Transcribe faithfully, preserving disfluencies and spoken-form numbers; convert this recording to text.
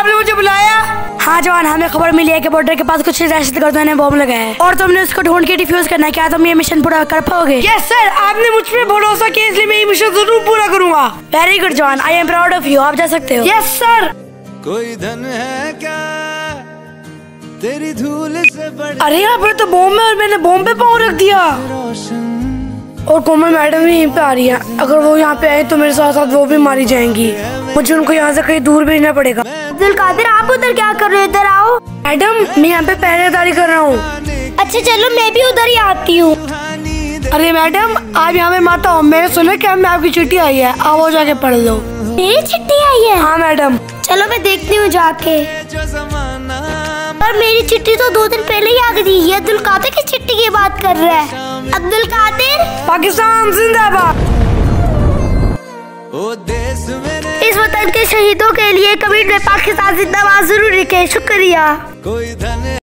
आपने मुझे बुलाया? हाँ जवान, हमें खबर मिली है कि बॉर्डर के पास कुछ दहशतगर्दों ने बॉम्ब लगाया है और तुमने उसको ढूंढ के डिफ्यूज करना है। क्या तुम ये मिशन पूरा कर पाओगे? यस सर, आपने मुझ पे भरोसा किया इसलिए मैं ये मिशन जरूर पूरा करूंगा। वेरी गुड जवान, I am proud of you. आप जा सकते हो। Yes sir. कोई धन है क्या तेरी धूल से बड़ी? अरे यहाँ पर तो बॉम्ब है और मैंने बॉम्ब पे पाँव रख दिया। और कोमल मैडम भी यहीं पे आ रही है। अगर वो यहाँ पे आए तो मेरे साथ साथ वो भी मारी जाएंगी। मुझे उनको यहाँ से कहीं दूर भेजना पड़ेगा। अब्दुल कादिर, आप उधर क्या कर रहे हो? इधर आओ। मैडम मैं यहाँ पे पहरेदारी कर रहा हूँ। अच्छा चलो, मैं भी उधर ही आती हूँ। अरे मैडम, आप यहाँ पे मत आओ। मैंने सुना कि हमें आपकी चिट्ठी आई है, आप वो जाके पढ़ लो। मेरी चिट्ठी आई है? हाँ मैडम। चलो मैं देखती हूँ जाके। पर मेरी चिट्ठी तो दो दिन पहले ही आ गई थी। ये अब्दुल कादिर की चिट्ठी की बात कर रहा है। अब्दुल कादिर, पाकिस्तान जिंदाबाद। इस वतन के शहीदों के लिए कभी पाकिस्तान जिंदाबाद जरूर लिखे। शुक्रिया। कोई धन